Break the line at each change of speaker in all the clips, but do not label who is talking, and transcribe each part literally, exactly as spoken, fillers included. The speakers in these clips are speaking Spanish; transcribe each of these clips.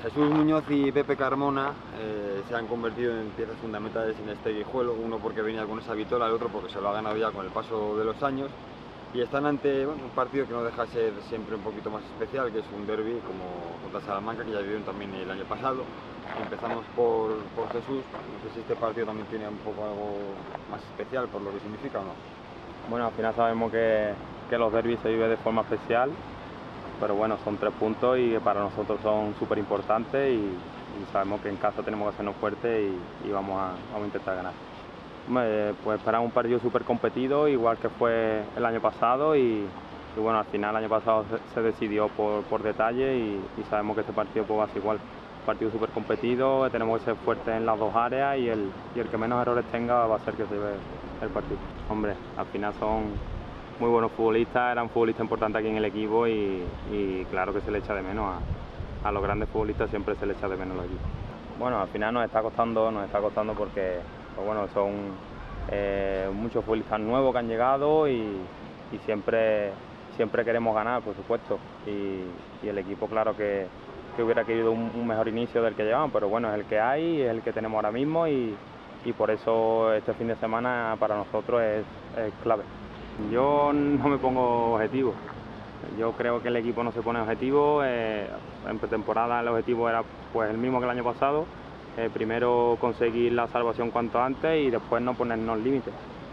Jesús Muñoz y Pepe Carmona eh, se han convertido en piezas fundamentales en este guijuelo, uno porque venía con esa vitola, el otro porque se lo ha ganado ya con el paso de los años, y están ante bueno, un partido que no deja de ser siempre un poquito más especial, que es un derbi como contra Salamanca, que ya vivieron también el año pasado. Empezamos por, por Jesús, no sé si este partido también tiene un poco algo más especial por lo que significa o no.
Bueno, al final sabemos que, que los derbis se viven de forma especial, pero bueno, son tres puntos y que para nosotros son súper importantes y, y sabemos que en casa tenemos que hacernos fuertes y, y vamos, a, vamos a intentar ganar. Hombre, pues esperamos un partido súper competido, igual que fue el año pasado y, y bueno, al final el año pasado se, se decidió por, por detalle y, y sabemos que este partido pues, va a ser igual. Un partido súper competido, tenemos que ser fuertes en las dos áreas y el, y el que menos errores tenga va a ser que se lleve el partido. Hombre, al final son muy buenos futbolistas, eran futbolistas importantes aquí en el equipo y, y claro que se le echa de menos a, a los grandes futbolistas, siempre se le echa de menos a los equipos. Bueno, al final nos está costando, nos está costando porque pues bueno, son eh, muchos futbolistas nuevos que han llegado y, y siempre, siempre queremos ganar, por supuesto, y, y el equipo claro que, que hubiera querido un, un mejor inicio del que llevaban, pero bueno, es el que hay, es el que tenemos ahora mismo y, y por eso este fin de semana para nosotros es, es clave. Yo no me pongo objetivos, yo creo que el equipo no se pone objetivos, eh, en pretemporada el objetivo era pues el mismo que el año pasado, eh, primero conseguir la salvación cuanto antes y después no ponernos límites.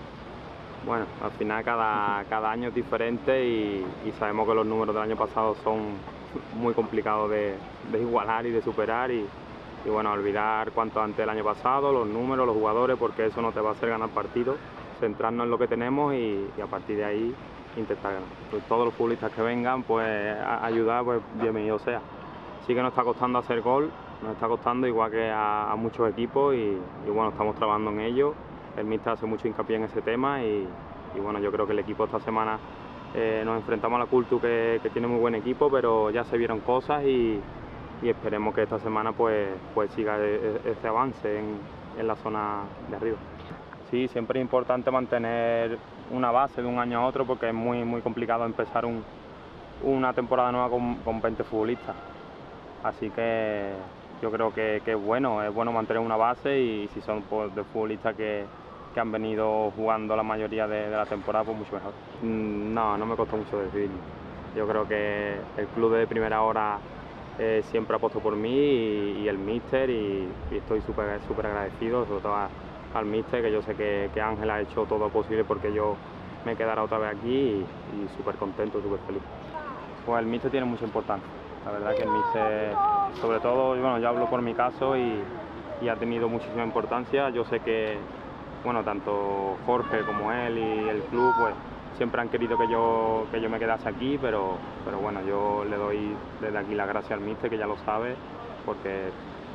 Bueno, al final cada, cada año es diferente y, y sabemos que los números del año pasado son muy complicados de, de igualar y de superar y, y bueno, olvidar cuanto antes el año pasado, los números, los jugadores, porque eso no te va a hacer ganar partidos, centrarnos en lo que tenemos y, y a partir de ahí intentar ganar. Pues todos los futbolistas que vengan, pues a ayudar, pues bienvenido sea. Sí que nos está costando hacer gol, nos está costando igual que a, a muchos equipos y, y bueno, estamos trabajando en ello. El míster hace mucho hincapié en ese tema y, y bueno, yo creo que el equipo esta semana eh, nos enfrentamos a la Cultu que, que tiene muy buen equipo, pero ya se vieron cosas y, y esperemos que esta semana pues, pues siga este avance en, en la zona de arriba. Sí, siempre es importante mantener una base de un año a otro porque es muy, muy complicado empezar un, una temporada nueva con, con veinte futbolistas. Así que yo creo que, que es bueno, es bueno mantener una base y si son pues, de futbolistas que, que han venido jugando la mayoría de, de la temporada, pues mucho mejor. No, no me costó mucho decidir. Yo creo que el club de primera hora eh, siempre ha apostado por mí y, y el míster y, y estoy súper súper agradecido, sobre todo a, al míster, que yo sé que, que Ángel ha hecho todo lo posible porque yo me quedara otra vez aquí y, y súper contento, súper feliz. Pues el míster tiene mucha importancia. La verdad que el míster, sobre todo, bueno, yo hablo por mi caso y, y ha tenido muchísima importancia. Yo sé que, bueno, tanto Jorge como él y el club, pues siempre han querido que yo, que yo me quedase aquí, pero, pero bueno, yo le doy desde aquí las gracias al míster, que ya lo sabe, porque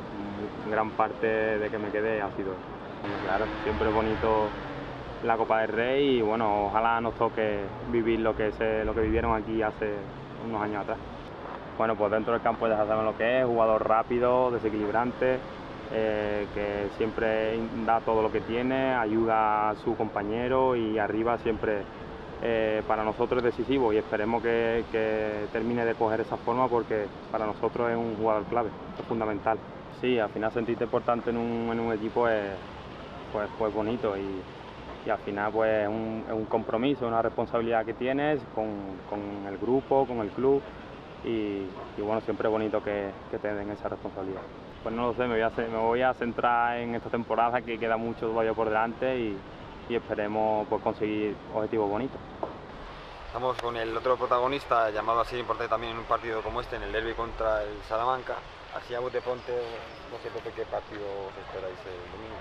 gran parte de que me quede ha sido él. Claro, siempre es bonito la Copa del Rey y bueno, ojalá nos toque vivir lo que, se, lo que vivieron aquí hace unos años atrás. Bueno, pues dentro del campo ya sabemos lo que es, jugador rápido, desequilibrante, eh, que siempre da todo lo que tiene, ayuda a su compañero y arriba siempre eh, para nosotros es decisivo y esperemos que, que termine de coger esa forma porque para nosotros es un jugador clave, es fundamental. Sí, al final sentirte importante en un, en un equipo es pues, pues bonito y, y al final pues es un, es un compromiso, una responsabilidad que tienes con, con el grupo, con el club. Y, y bueno, siempre es bonito que, que te den esa responsabilidad. Pues no lo sé, me voy, a, me voy a centrar en esta temporada que queda mucho todavía por delante y, y esperemos pues, conseguir objetivos bonitos.
Estamos con el otro protagonista llamado a ser importante también en un partido como este, en el derbi contra el Salamanca. Así a bote ponte, no sé Pepe, ¿qué partido os esperáis el domingo?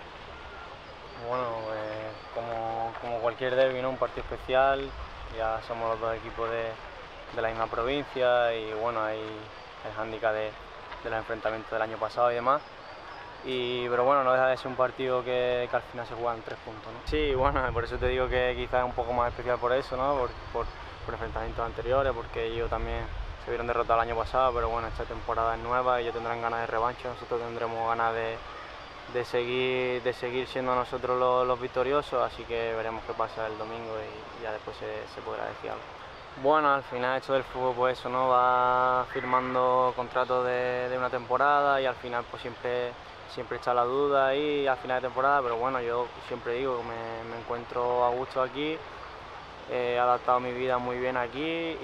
Bueno, eh, como, como cualquier derbi, ¿no? Un partido especial, ya somos los dos equipos de de la misma provincia y bueno, hay el hándicap de, de los enfrentamientos del año pasado y demás. Y, pero bueno, no deja de ser un partido que, que al final se juega en tres puntos, ¿no? Sí, bueno, por eso te digo que quizás es un poco más especial por eso, ¿no? Por, por, por enfrentamientos anteriores, porque ellos también se vieron derrotados el año pasado, pero bueno, esta temporada es nueva, ellos tendrán ganas de revancha, nosotros tendremos ganas de, de, seguir, de seguir siendo nosotros los, los victoriosos, así que veremos qué pasa el domingo y ya después se, se podrá decir algo. Bueno, al final esto del fútbol, pues eso, ¿no? Va firmando contratos de, de una temporada y al final pues siempre, siempre está la duda ahí al final de temporada, pero bueno, yo siempre digo que me, me encuentro a gusto aquí, he adaptado mi vida muy bien aquí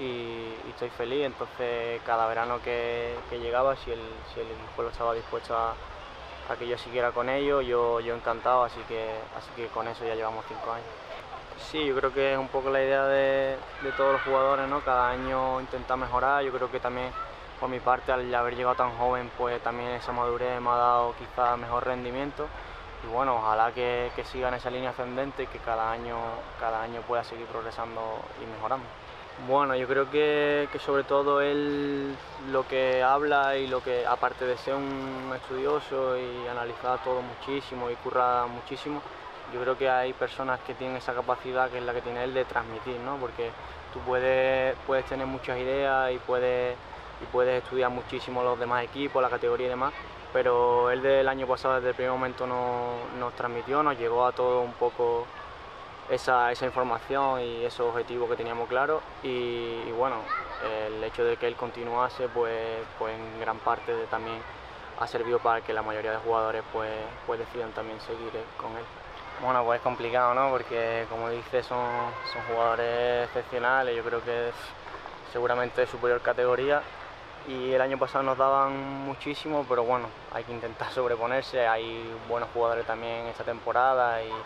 y, y estoy feliz, entonces cada verano que, que llegaba, si el, si el pueblo estaba dispuesto a, a que yo siguiera con ellos, yo, yo encantado, así que, así que con eso ya llevamos cinco años. Sí, yo creo que es un poco la idea de, de todos los jugadores, ¿no? Cada año intentar mejorar. Yo creo que también por mi parte, al haber llegado tan joven, pues también esa madurez me ha dado quizás mejor rendimiento. Y bueno, ojalá que, que siga en esa línea ascendente y que cada año, cada año pueda seguir progresando y mejorando. Bueno, yo creo que, que sobre todo él lo que habla y lo que, aparte de ser un estudioso y analizar todo muchísimo y curra muchísimo, yo creo que hay personas que tienen esa capacidad que es la que tiene él de transmitir, ¿no? Porque tú puedes, puedes tener muchas ideas y puedes, y puedes estudiar muchísimo los demás equipos, la categoría y demás, pero él del año pasado desde el primer momento nos, nos transmitió, nos llegó a todo un poco esa, esa información y esos objetivos que teníamos claros y, y bueno, el hecho de que él continuase pues, pues en gran parte de, también ha servido para que la mayoría de jugadores pues, pues decidan también seguir con él. Bueno, pues es complicado, ¿no? Porque como dices son, son jugadores excepcionales, yo creo que es seguramente de superior categoría y el año pasado nos daban muchísimo, pero bueno, hay que intentar sobreponerse, hay buenos jugadores también esta temporada y,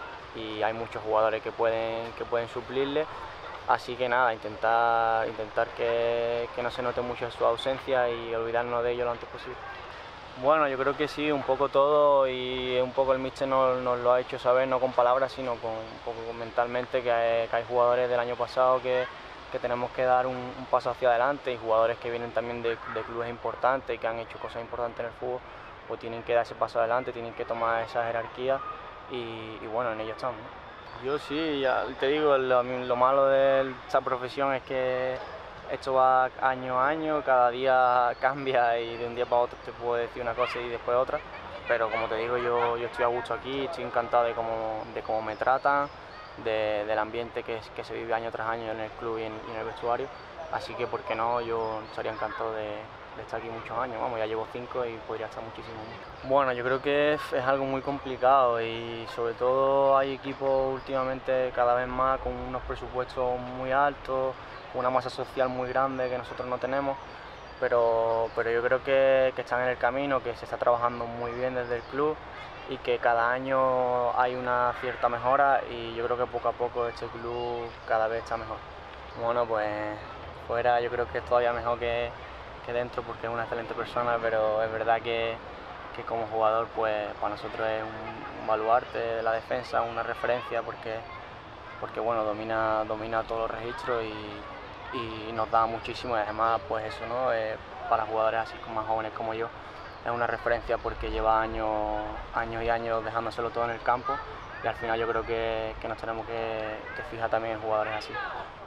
y hay muchos jugadores que pueden, que pueden suplirle, así que nada, intentar, intentar que, que no se note mucho su ausencia y olvidarnos de ello lo antes posible. Bueno, yo creo que sí, un poco todo y un poco el míster nos, nos lo ha hecho saber, no con palabras, sino con, un poco mentalmente, que hay, que hay jugadores del año pasado que, que tenemos que dar un, un paso hacia adelante y jugadores que vienen también de, de clubes importantes y que han hecho cosas importantes en el fútbol, pues tienen que dar ese paso adelante, tienen que tomar esa jerarquía y, y bueno, en ello estamos, ¿no? Yo sí, ya te digo, lo, lo malo de esta profesión es que esto va año a año, cada día cambia y de un día para otro te puedo decir una cosa y después otra, pero como te digo, yo, yo estoy a gusto aquí, estoy encantado de cómo, de cómo me tratan, de, del ambiente que, que se vive año tras año en el club y en, y en el vestuario, así que por qué no, yo estaría encantado de, de estar aquí muchos años, vamos, ya llevo cinco y podría estar muchísimo más. Bueno, yo creo que es, es algo muy complicado y sobre todo hay equipos últimamente cada vez más con unos presupuestos muy altos, una masa social muy grande que nosotros no tenemos, pero, pero yo creo que, que están en el camino, que se está trabajando muy bien desde el club y que cada año hay una cierta mejora y yo creo que poco a poco este club cada vez está mejor. Bueno, pues fuera yo creo que es todavía mejor que, que dentro porque es una excelente persona, pero es verdad que, que como jugador pues para nosotros es un, un baluarte de la defensa, una referencia porque, porque bueno, domina, domina todos los registros y y nos da muchísimo y además pues eso, ¿no? Eh, para jugadores así como más jóvenes como yo es una referencia porque lleva años, años y años dejándoselo todo en el campo y al final yo creo que, que nos tenemos que, que fijar también en jugadores así.